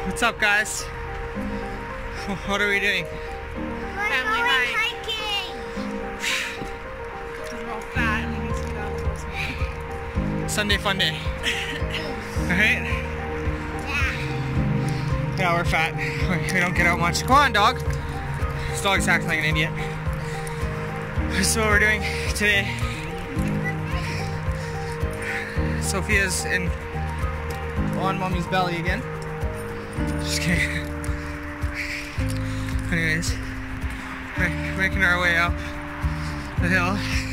What's up, guys? What are we doing? Family hiking. We're all fat and we need to get out of those. Sunday fun day. Alright? Yeah, we're fat. We don't get out much. Come on, dog. This dog's acting like an idiot. This is what we're doing today. Sophia's on mommy's belly again. Just kidding. Anyways, we're making our way up the hill.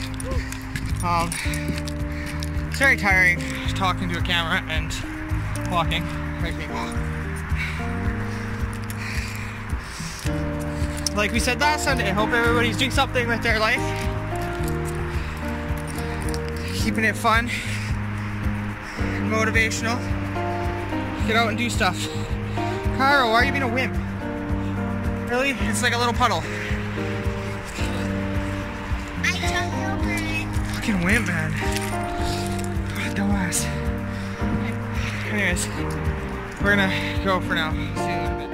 It's very tiring talking to a camera and walking like me. Like we said last Sunday, I hope everybody's doing something with their life. Keeping it fun, motivational. Get out and do stuff. Cairo, why are you being a wimp? Really? It's like a little puddle. I jumped over it. Fucking wimp, man. What a dumbass. Anyways, we're gonna go for now. See you in a bit.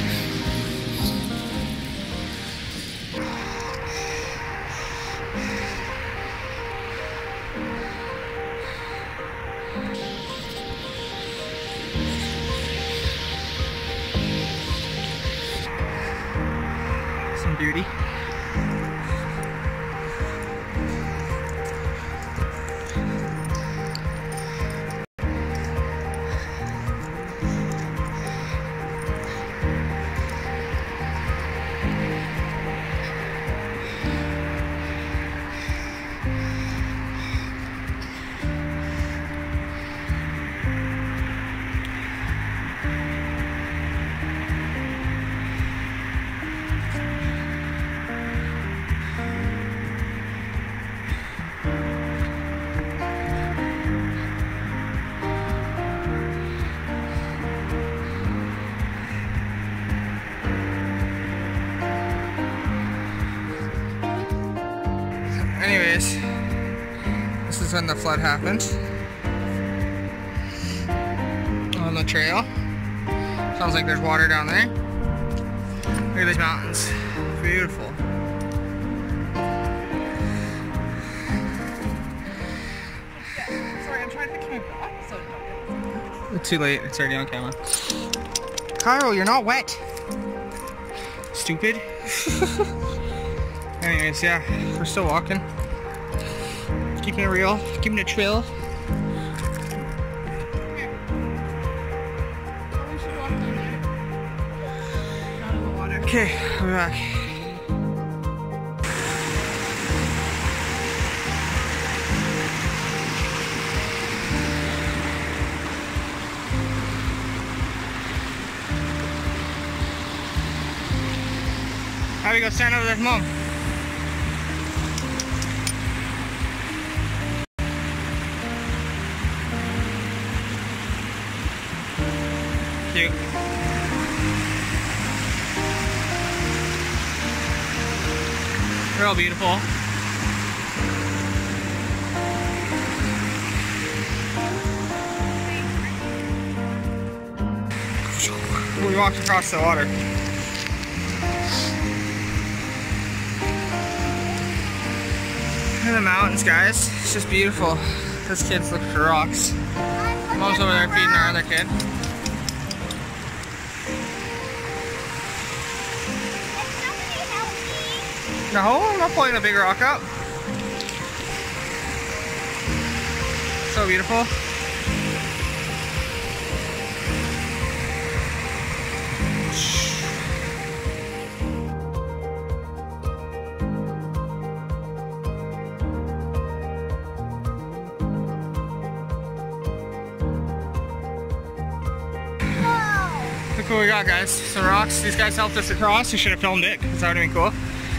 Beauty. Anyways, this is when the flood happened on the trail. Sounds like there's water down there. Look at these mountains. Beautiful. Sorry, I'm trying to keep back so don't. It's too late. It's already on camera. Cairo, you're not wet. Stupid. Anyways, yeah, we're still walking. Keeping it real, keeping it chill. Okay, we're back. How we go stand over there, Mom? Cute. They're all beautiful. We walked across the water. Look at the mountains, guys. It's just beautiful. This kid's looking for rocks. Mom's over there feeding our other kid. No, I'm not pulling a big rock up. So beautiful. Look what we got, guys. Some rocks. These guys helped us across. We should have filmed it because that would have been cool.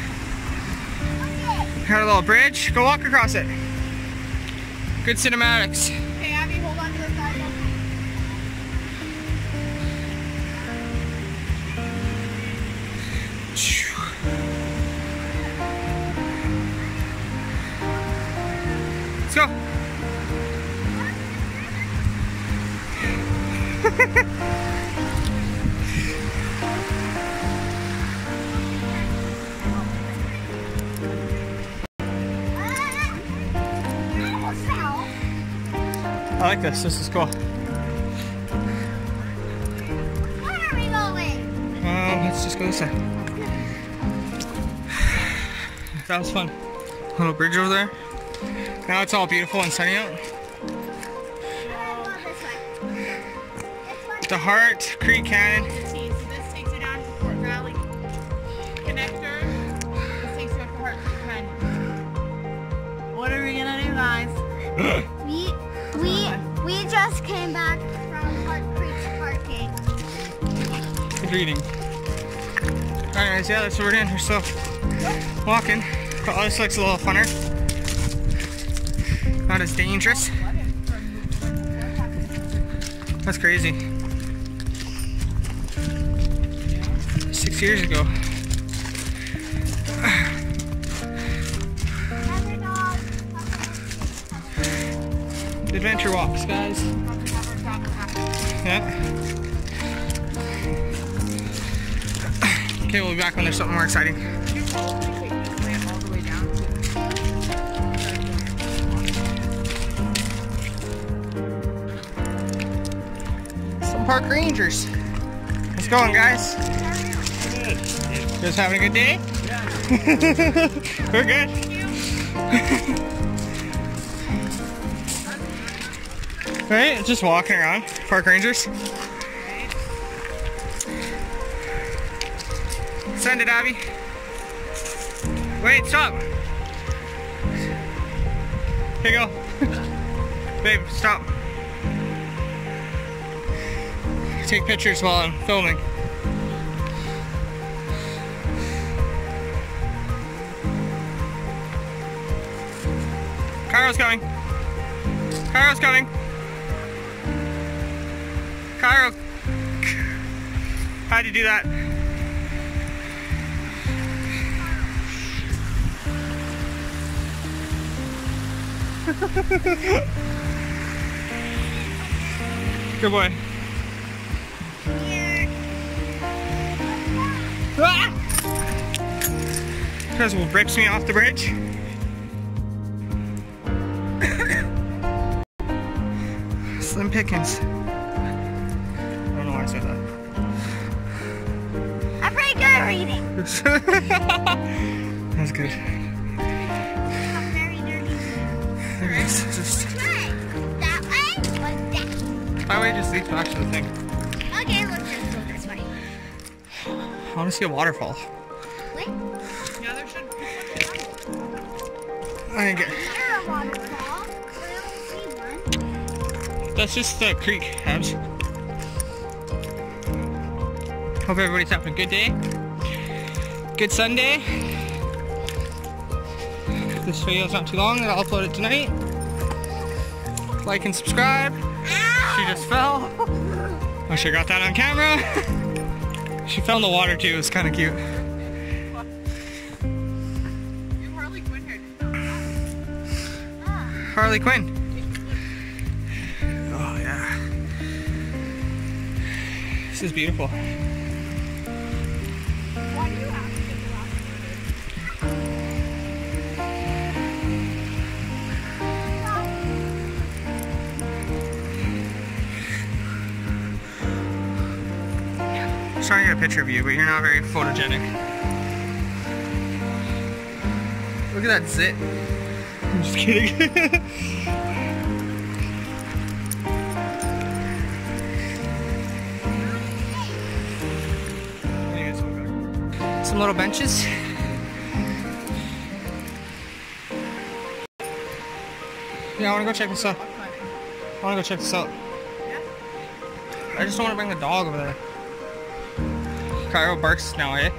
Got a little bridge. Go walk across it. Good cinematics. Okay, Abby, hold on to the sidewalk. Let's go. like this. This is cool. Where are we going? Let's just go this way. That was fun. Little bridge over there. Now it's all beautiful and sunny out. The Hart Creek Canyon. So this takes you down to Fort Valley Connector. This takes you up to Hart Creek Canyon. What are we gonna do, guys? We just came back from Hart Creek parking. Good reading. Anyways, yeah, that's what we're doing. We're still walking. Oh, this looks a little funner. Not as dangerous. That's crazy. 6 years ago. Adventure walks, guys. Yeah. Okay, we'll be back when there's something more exciting. Some park rangers. How's it going, guys? You guys having a good day? Yeah. We're good. Right, just walking around, park rangers. Send it, Abby. Wait, stop. Here you go. Babe, stop. Take pictures while I'm filming. Cairo's coming. Cairo's coming. Cairo. How'd you do that? Good boy. Ah! Because will rips me off the bridge. Slim pickings. I don't know why I said that. I'm pretty good at reading. That's good. I'm very dirty. There it is. Just That way or that? that way just leads back to the thing. Okay, let's just go this way. I want to see a waterfall. Wait, Yeah, there should be. I didn't get. is there a waterfall? I don't see one. That's just the creek, Habs. Hope everybody's having a good day. Good Sunday. This video's not too long, I'll upload it tonight. Like and subscribe. She just fell. Wish I got that on camera. She fell in the water too, it was kind of cute. You Harley Quinn here. Harley Quinn. Oh yeah. This is beautiful. Why do you have to get the last I was trying to get a picture of you, but you're not very photogenic. Look at that zit. I'm just kidding. Anyways, we'll go. Some little benches. Yeah, I want to go check this out. I want to go check this out. I just don't want to bring the dog over there. Cairo barks now, eh?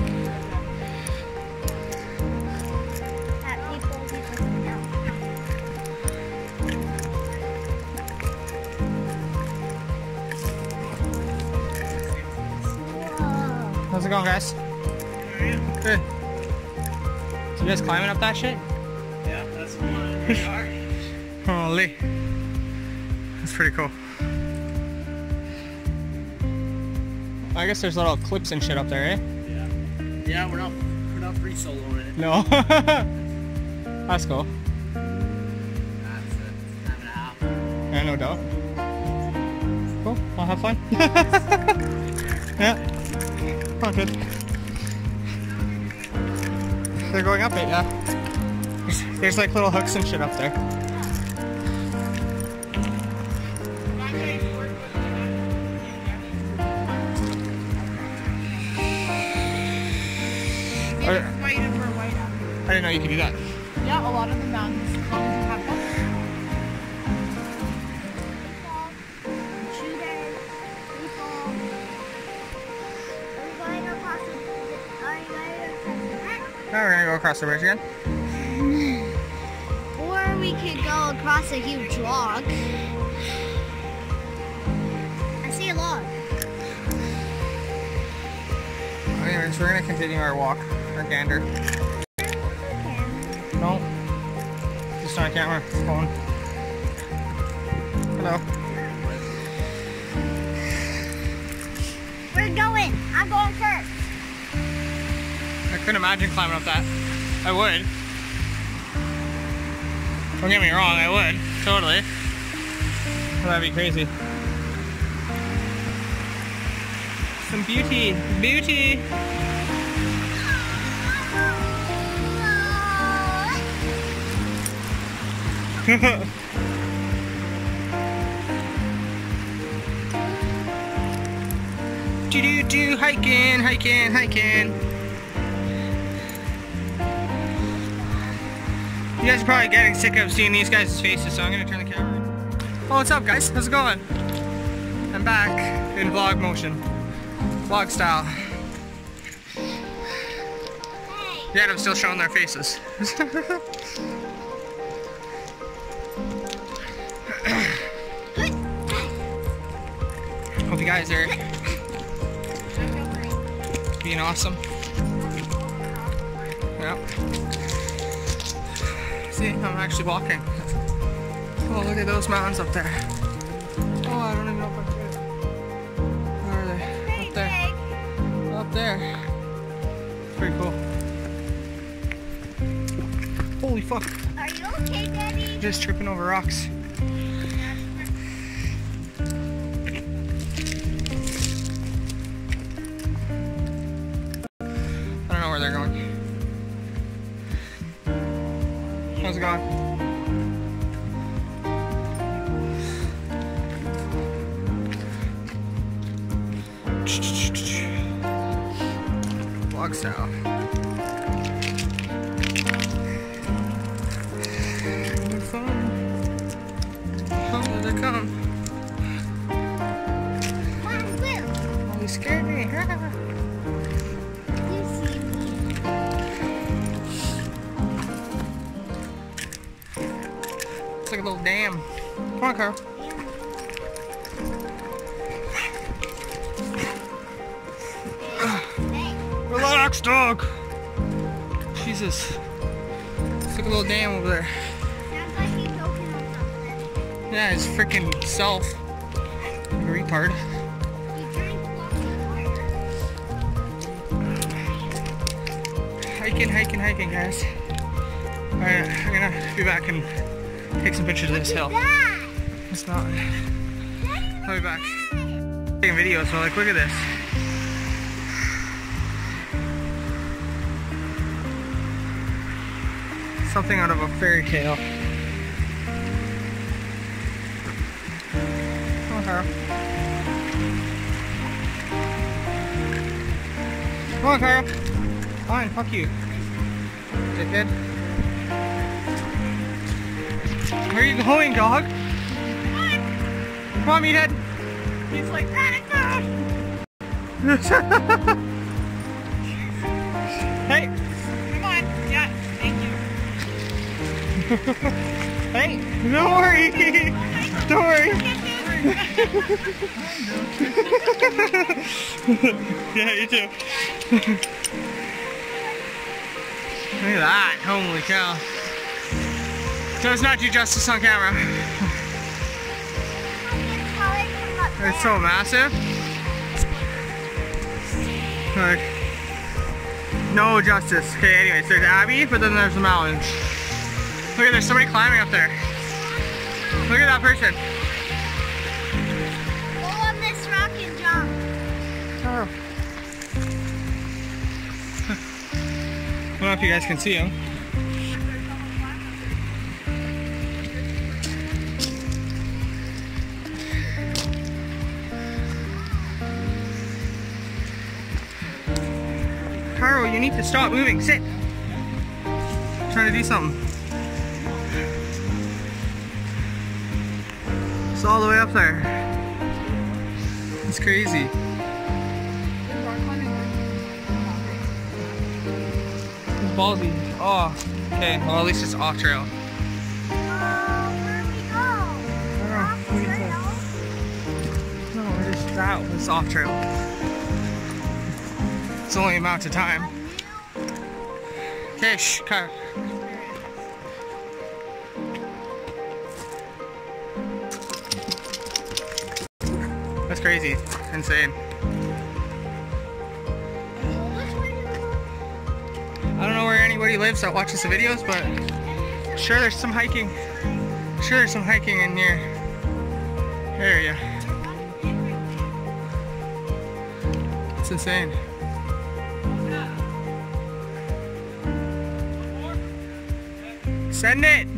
At people who don't know. Whoa. How's it going, guys? Good. So you guys climbing up that shit? Yeah, that's one we are. Holy. That's pretty cool. I guess there's little clips and shit up there, eh? Yeah, we're not free soloing it. No. That's cool. That's it. It's 9.5. Yeah, no doubt. Cool, I'll have fun. Yeah, all good. They're going up it, yeah. There's like little hooks and shit up there. I didn't know you could do that. Yeah, a lot of the mountains have them. Now we're gonna go across the bridge again. Or we could go across a huge log. I see a log. Anyways, we're gonna continue our walk, our gander. No, just on camera, it's going. Hello. We're going. I'm going first. I couldn't imagine climbing up that. I would. Don't get me wrong, I would. Totally. Well, that'd be crazy. Some beauty. Beauty! Do hiking, hiking, hiking. You guys are probably getting sick of seeing these guys' faces, so I'm gonna turn the camera on. Oh, what's up, guys? How's it going? I'm back in vlog motion, vlog style. Yet I'm still showing their faces. Hope you guys are being awesome. Yep. See, I'm actually walking. Oh, look at those mountains up there. Oh, I don't even know if I can get it. Where are they? Up there. Up there. Pretty cool. Holy fuck. Are you okay, Daddy? Just tripping over rocks. I don't know where they're going. How's it going? Vlog style. Fun. How did it come? Mom, Will. Oh, you scared me. You see me. It's like a little dam. Come on, Carl. Relax, dog. Jesus. It's like a little dam over there. Sounds like he's choking on something. Yeah, his freaking self. Like a retard. He's trying to walk the water. Hiking, hiking, hiking, guys. Alright, I'm gonna be back and take some pictures of this hill. Dad! It's not. Daddy, I'll be back. Taking videos, so like, look at this. Something out of a fairy tale. Come on, Carl. Come on, Carl. Fine, fuck you. Dickhead. Where are you going, dog? Come on, meathead. He's like, Hey! come on. Yeah, thank you. Hey! Don't worry! Don't worry! Yeah, you too. Look at that. Holy cow. Does not do justice on camera. It's so massive. Like, no justice. Okay, anyways, there's Abby, but then there's the mountains. Look at, there's somebody climbing up there. Look at that person. Go on this rock and jump. Oh. I don't know if you guys can see him. Caro, you need to stop moving. Sit. I'm trying to do something. It's all the way up there. It's crazy. It's ballsy. Oh, okay. Well, at least it's off trail. Where do we go? Off the trail? No, we're just that was off trail. It's only a amount of time. Okay, shh, Kyle. That's crazy. Insane. I don't know where anybody lives that watches the videos, but sure there's some hiking. Sure there's some hiking in your area. It's insane. Send it!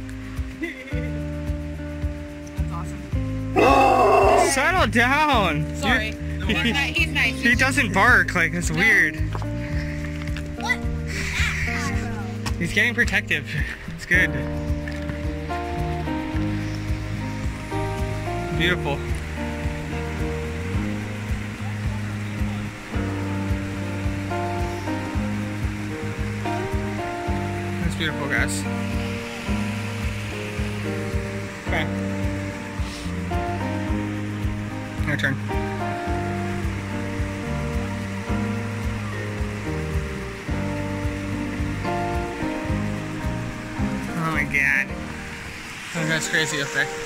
That's awesome. Settle down! Sorry. He's nice. He doesn't bark, like, it's weird. What? He's getting protective. It's good. Beautiful. That's beautiful, guys. Okay. Your turn. Oh my god. Oh, that's crazy up there.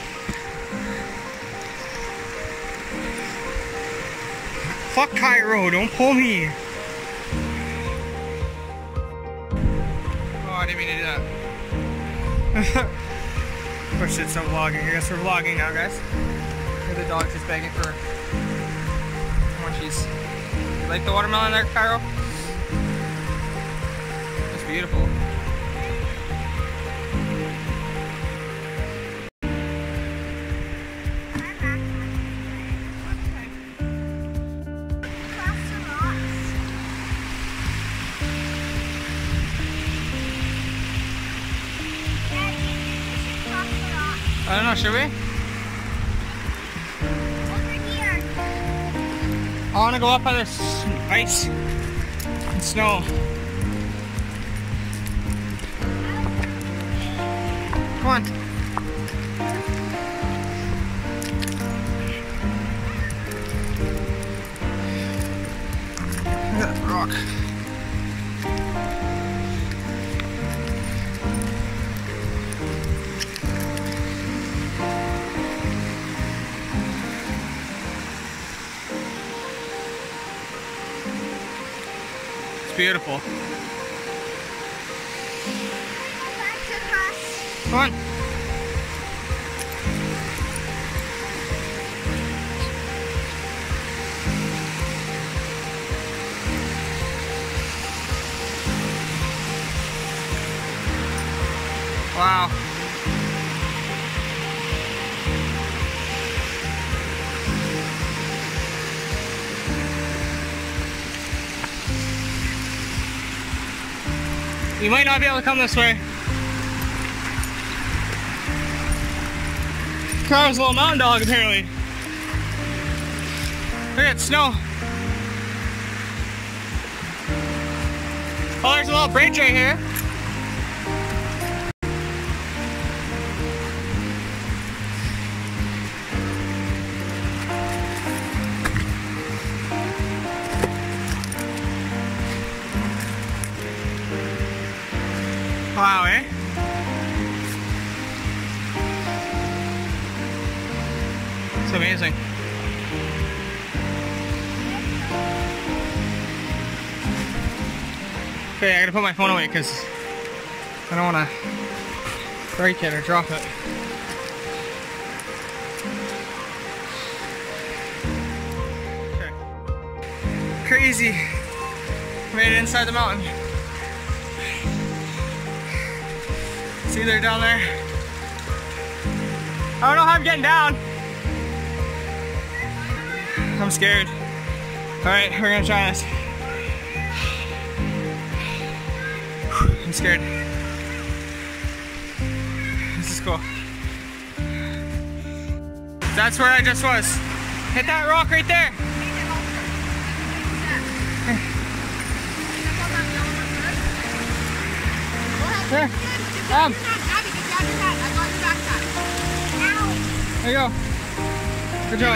Fuck Cairo, don't pull me. Oh, I didn't mean to do that. Push it, some vlogging. I guess we're vlogging now, guys. The dog's just begging for munchies. You like the watermelon there, Cairo? It's beautiful. I don't know, should we? I want to go up by this ice and snow. Come on. Look at that rock. Beautiful. Come on. Wow. You might not be able to come this way. Carl's a little mountain dog, apparently. Look at snow. Oh, there's a little bridge right here. Wow, eh? It's amazing. Okay, I gotta put my phone away because I don't want to break it or drop it. crazy. Made it inside the mountain. See, they're down there. I don't know how I'm getting down. I'm scared. Alright, we're gonna try this. I'm scared. This is cool. That's where I just was. Hit that rock right there. There. There you go. Good job.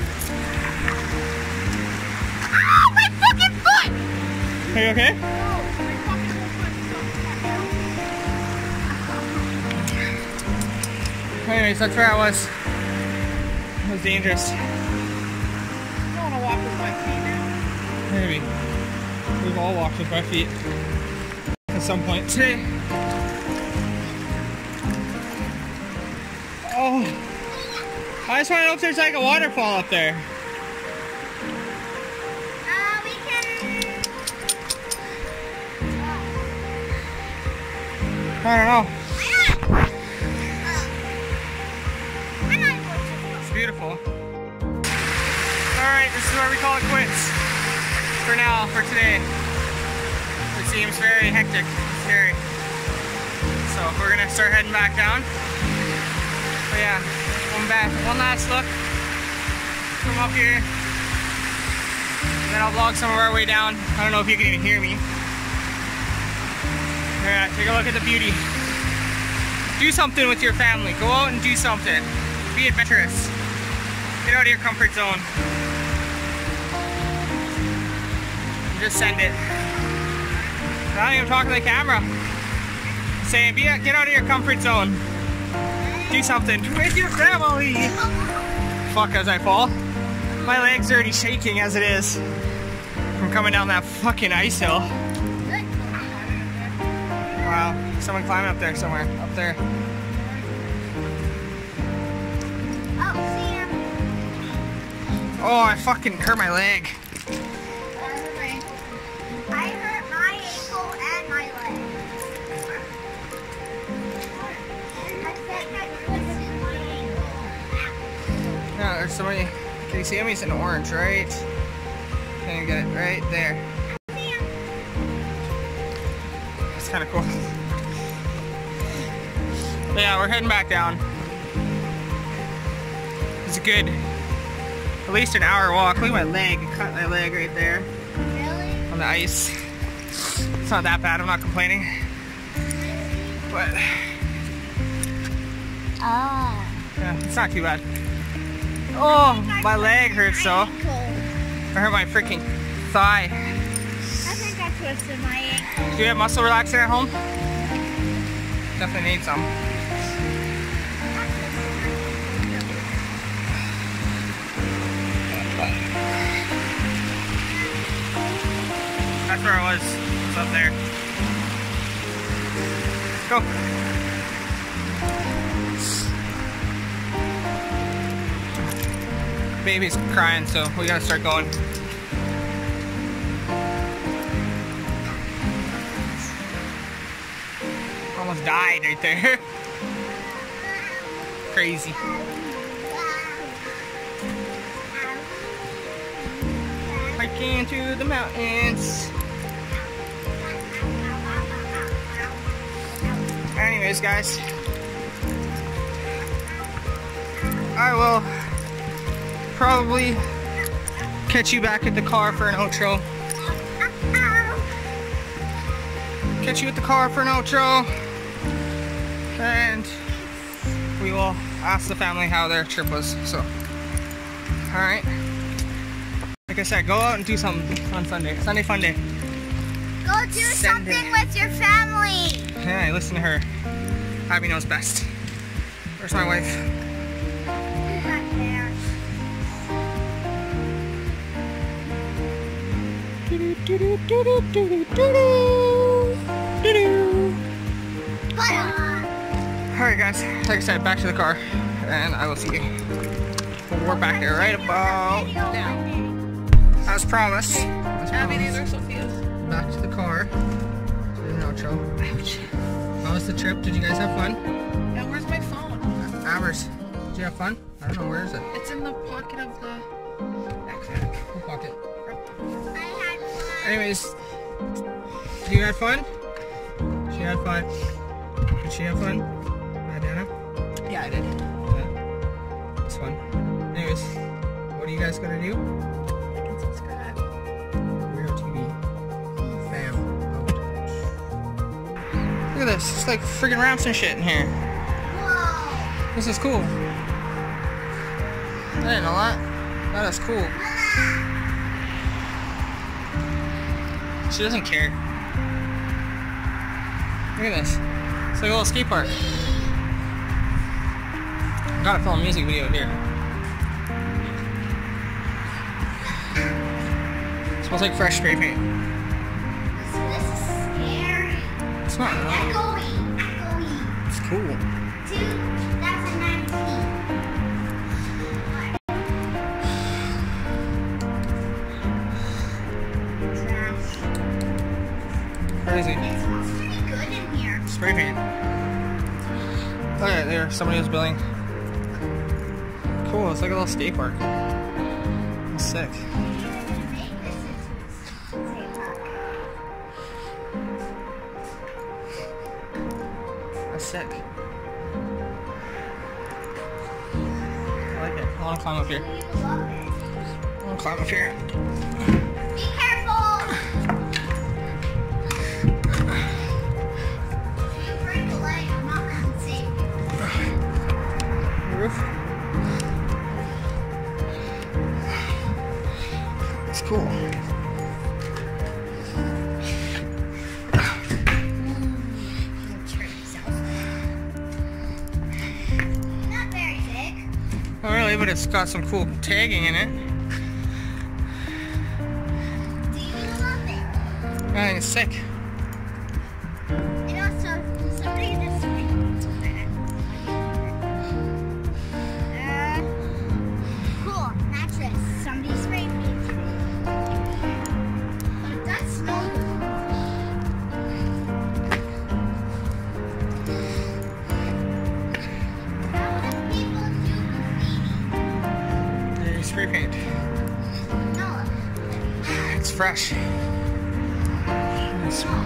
Oh, my fucking foot! Are you okay? Anyways, that's where I was. It was dangerous. I want to walk with my feet now. Maybe. We've all walked with our feet at some point today. Oh, I just want to know if there's like a waterfall up there. We can... I don't know. It's beautiful. Alright, this is where we call it quits. For now, for today. It seems very hectic, scary. So we're gonna start heading back down. But yeah, one last look from up here. And then I'll vlog some of our way down. I don't know if you can even hear me. Yeah, take a look at the beauty. Do something with your family. Go out and do something. Be adventurous. Get out of your comfort zone. Just send it. I don't even talk to the camera. Saying, get out of your comfort zone. Do something with your family. Fuck, as I fall. My leg's already shaking as it is. From coming down that fucking ice hill. Wow, someone climbing up there somewhere. Up there. Oh, I fucking hurt my leg. I hurt my ankle and my leg. I think I twisted my ankle. Yeah, there's somebody. Can you see him? He's in orange, right? Can you get it right there? That's kind of cool. But yeah, we're heading back down. It's a good, at least an hour walk. Look at my leg. I cut my leg right there. Really? On the ice. It's not that bad. I'm not complaining. But Oh. yeah, it's not too bad. Oh, my leg hurts though. I hurt my freaking thigh. I think I twisted my ankle. Do you have muscle relaxer at home? Definitely need some. That's where I was. It's up there. Go. Baby's crying, so we gotta start going. Almost died right there. Crazy. Hiking to the mountains. Anyways, guys, I will probably catch you back at the car for an outro. Catch you at the car for an outro. And we will ask the family how their trip was. So, alright. Like I said, go out and do something on Sunday. Sunday fun day. Go do something with your family. Yeah, listen to her. Abby knows best. Where's my wife? Alright guys, like I said, back to the car, and I will see you when we're back there right about now. as promised. Abby, these are Sophia's. Back to the car. To the outro. Ouch. How was the trip? Did you guys have fun? Yeah, where's my phone? Avers, did you have fun? I don't know, where is it? It's in the pocket of the backpack. What pocket? I had fun. Anyways, you had fun? She had fun. Did she have fun? Diana? Yeah, I did. Yeah. It's fun. Anyways, what are you guys gonna do? Subscribe. Weirdo TV. Fam. Look at this. It's like freaking ramps and shit in here. Whoa. This is cool. I didn't know that. That is cool. She doesn't care. Look at this. It's like a little skate park. I gotta film a music video here. It smells like fresh spray paint. This is scary. It's not really. Echoey. It's cool. 2019. Trash. Crazy. It smells pretty good in here. Spray paint. Look at it there. Somebody was building. Cool. It's like a little skate park. That's sick. Make this into a skate park. That's sick. I like it. I want to climb up here. You love it. I want to climb up here. Be careful! If you break a leg, I'm not going to save you. Roof. It's cool. Not very thick. Not really, but it's got some cool tagging in it. Do you love it? I think it's sick. And also, somebody just cool, mattress. Somebody sprayed me. But it does smell good. How do people do graffiti? There's spray paint. No. It's fresh. It's, I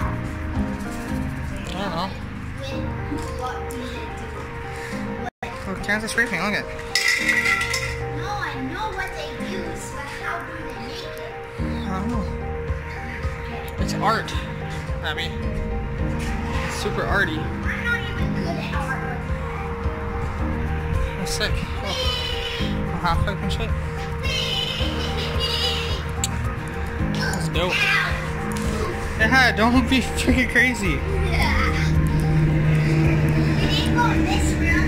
don't know. With what we do. Oh, cans of spray paint. Look at it. No, I know what they use, but how do they make it? I don't know. It's art, Abby. It's super arty. I'm not even good at art. That's sick. Oh, half pipe and shit. That's dope. Yeah, don't be freaking crazy. We didn't go in this room.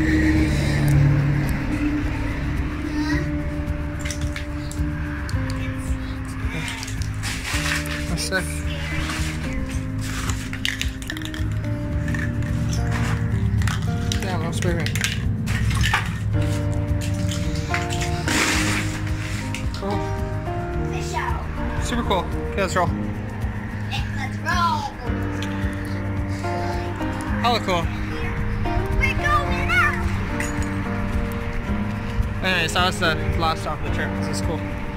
That's sick. Yeah, no spray paint. Cool. Fish out. Super cool. Okay, let's roll. Let's roll. Hella cool. We're going out. Anyways, that was the last stop of the trip. This is cool.